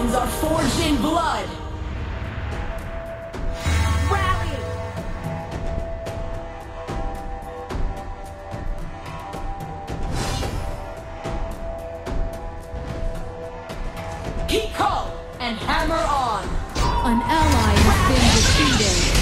weapons are forged in blood. Rally! Keep calm and hammer on. An ally has been defeated.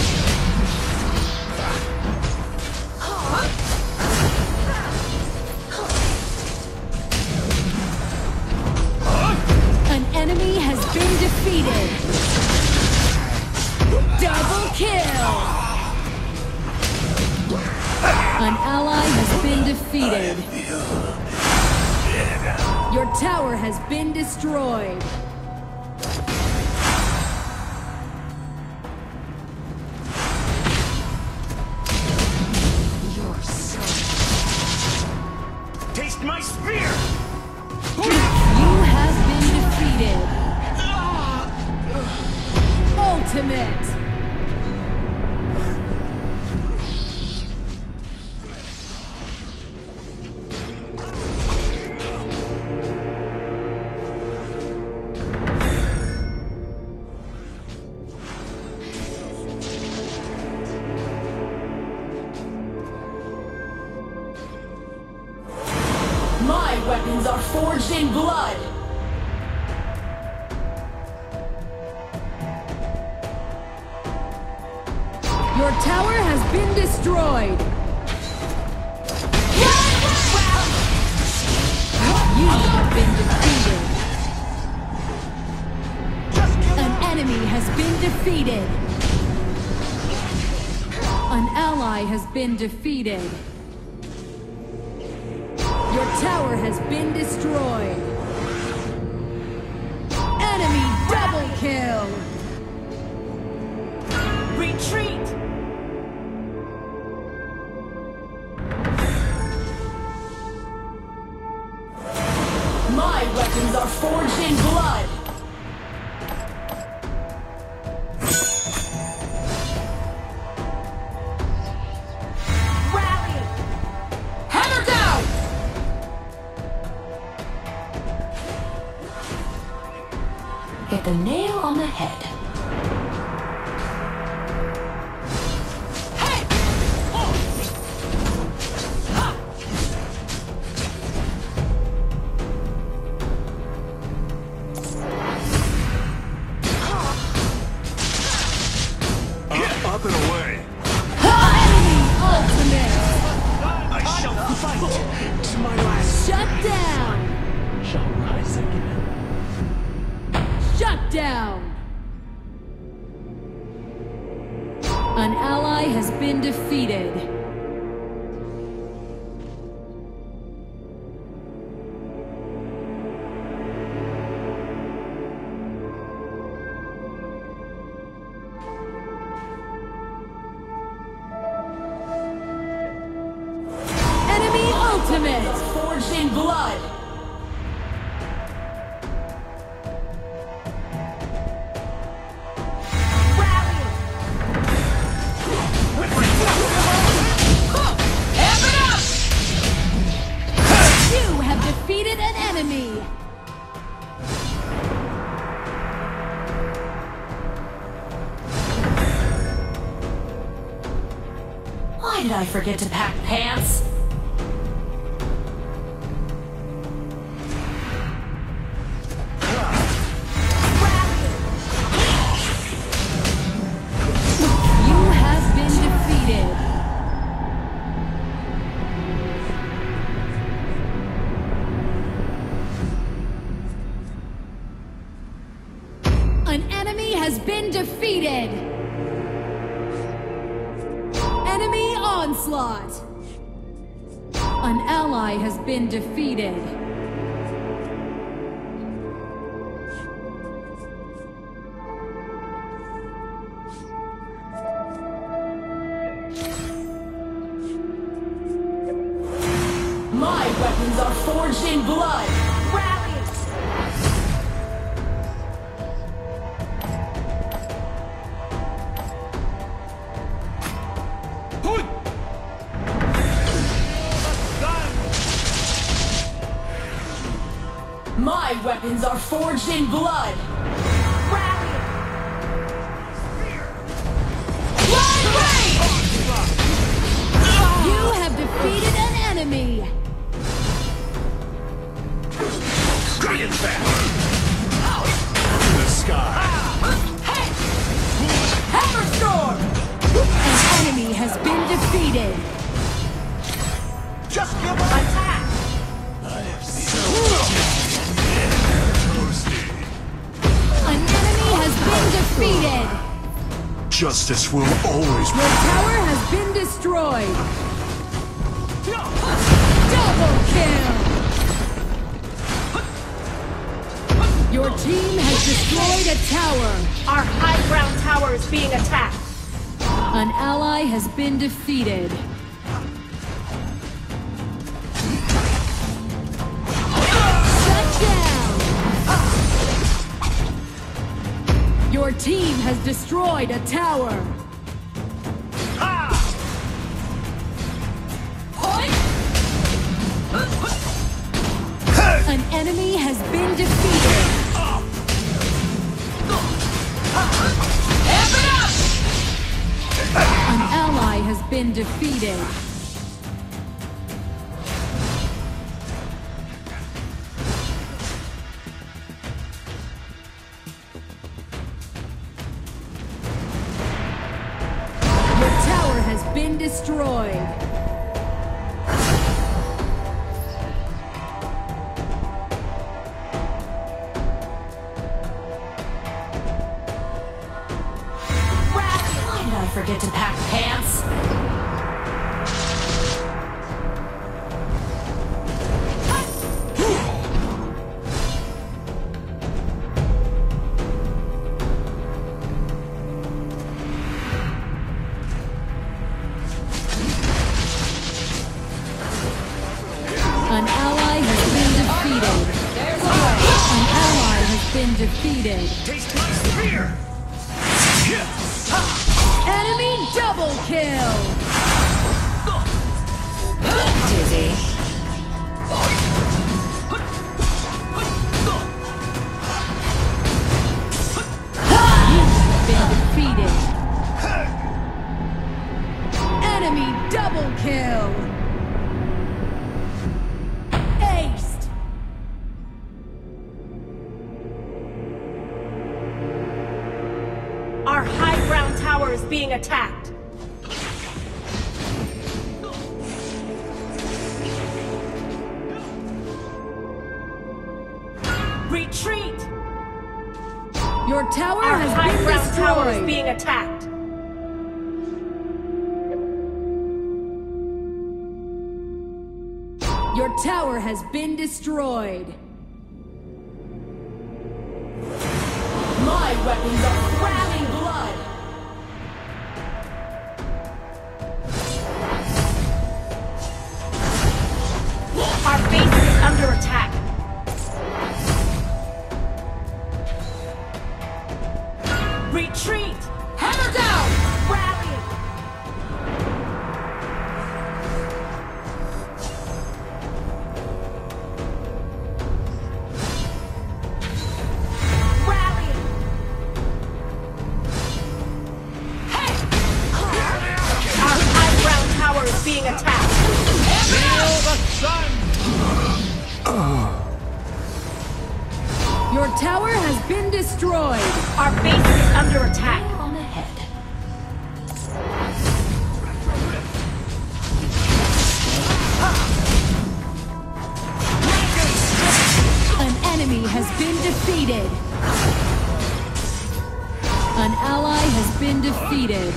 An enemy has been defeated. Double kill! An ally has been defeated. Your tower has been destroyed. Taste my spear! You have been defeated. Ultimate! My weapons are forged in blood. Your tower has been destroyed. You have been defeated. An enemy has been defeated. An ally has been defeated. Your tower has been destroyed. Enemy double kill. Retreat! My weapons are forged in blood. Rally! Hammer down! Hit the nail on the head. Hey! Oh! Ha! Up and away! Enemy ultimate. I shall fight to my last. Shut down. Shall rise again. Shut down. An ally has been defeated. Enemy ultimate. Forged in blood. Rally! Amp it up! You have defeated an enemy. Why did I forget to pack pants? You have been defeated. An enemy has been defeated. Enemy onslaught. An ally has been defeated. My weapons are forged in blood. Rally! My weapons are forged in blood. Rally! You have defeated an enemy! Dragon back! In the sky! Hammer Storm! An enemy has been defeated! Just give up! Attack! An enemy has been defeated! Justice will always Your tower has been destroyed! Double kill! Your team has destroyed a tower! Our high ground tower is being attacked. An ally has been defeated. Shut down! Your team has destroyed a tower. An enemy has been defeated. An ally has been defeated. Your tower has been destroyed. Why did I forget to pack pants? An ally has been defeated. There's a way. An ally has been defeated. taste my spear! Enemy double kill! Dizzy. Been defeated. Enemy double kill! Aced! Our high ground tower is being attacked. Retreat! Your tower Our has high been ground tower is destroyed! being attacked. Your tower has been destroyed! My weapons are raining blood. Our base is under attack. Retreat! Hammer down! Rally! Rally! Our high ground tower is being attacked. Feel the sun! Your tower has been destroyed! Our base is under attack. On the head. An enemy has been defeated! An ally has been defeated!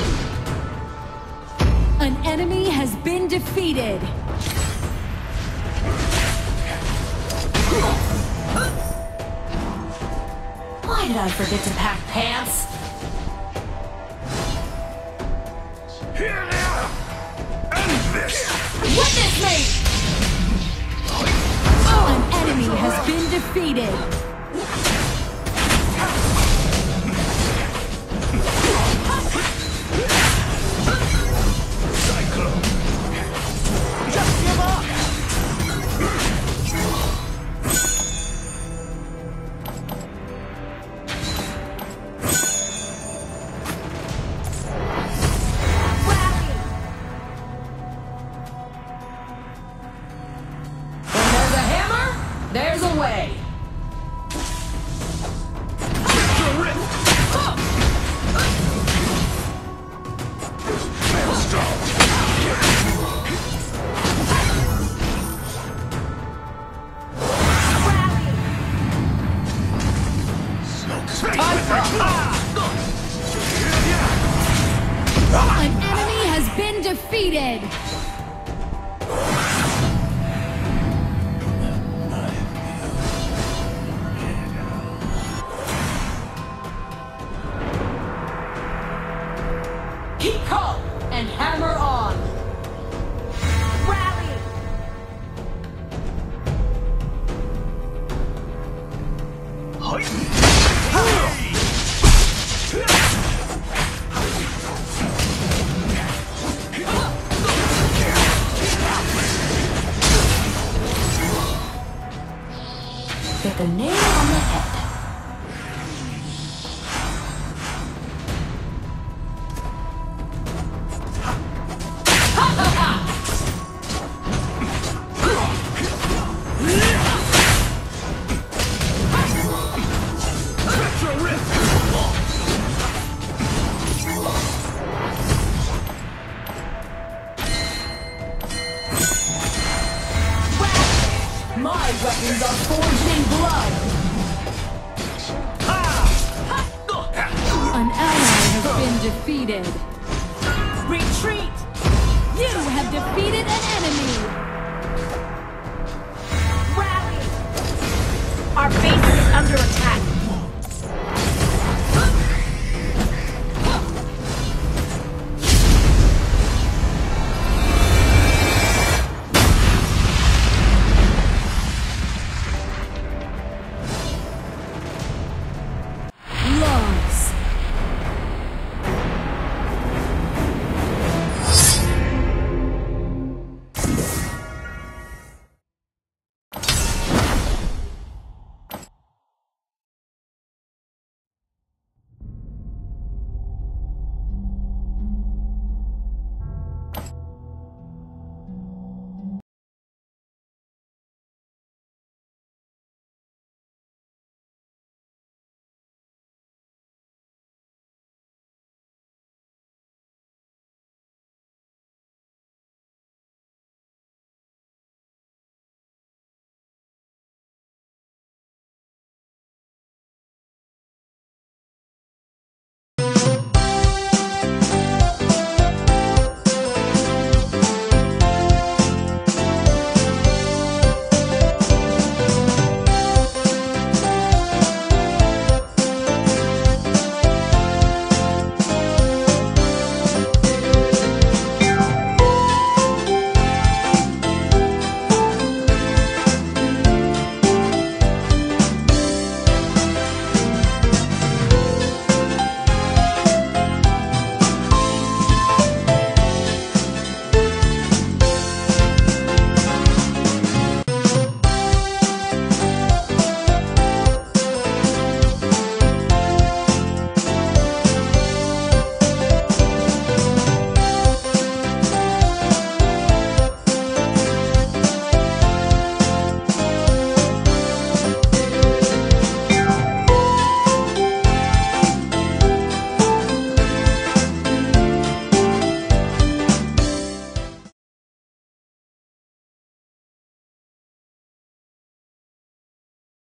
An enemy has been defeated! Why did I forget to pack pants? Here now! End this! Witness me! An enemy has been defeated! Cyclone! Just give up! Hit the nail on the head. My weapons are forged in blood. An ally has been defeated. Retreat! You have defeated an enemy.